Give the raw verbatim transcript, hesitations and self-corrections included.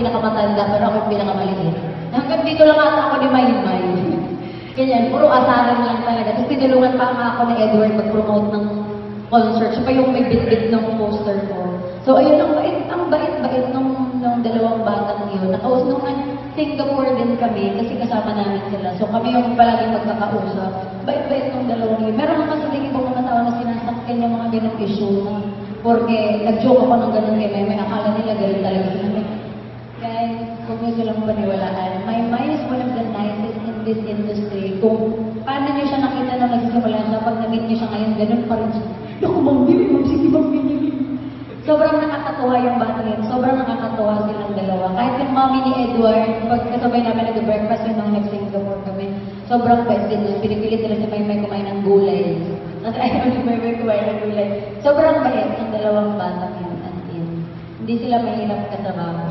pinakamatanda, pero ako yung pinakamaliit. Hanggang dito lang ata ako ni Maymay. Ganyan, puro asaran lang talaga. Tapos tinulungan pa nga ako ni Edward mag-promote ng concert. Siya pa yung may bit-bit ng poster ko. So ayun, ang bait, ang bait-bait nung, nung dalawang batang yun. Nakaus nung Singapore din kami, kasi kasama namin sila. So kami yung palaging magkakausap. Bait-bait nung dalawang yun. Meron naman sa tingin ibang mga tao na sinasakyan yung mga ganong issue na porque nag-joke ako ng ganun kay Meme, akala nila ganun talaga sila. Guys, huwag niyo silang paniwalaan. My mind is one of the nicest in this industry. Kung paano niyo siya nakita na nagsisimula siya, pag nag-meet niyo siya ngayon, ganun pa rin siya. Naku, Ma'am Bibi, Ma'am Sige, Ma'am Bibi. Sobrang nakakatuwa yung bata yun. Sobrang nakakatuwa silang dalawa. Kahit yung mommy ni Edward, pag kasabay namin nag-breakfast yun nung nag-Singapore kami, sobrang bait din yun. Pinipilit nila si Maymay kumain ng gulay. At ayaw ni Maymay kumain ng gulay. Sobrang bait ang dalawang bata yun. Hindi sila mahirap kasama.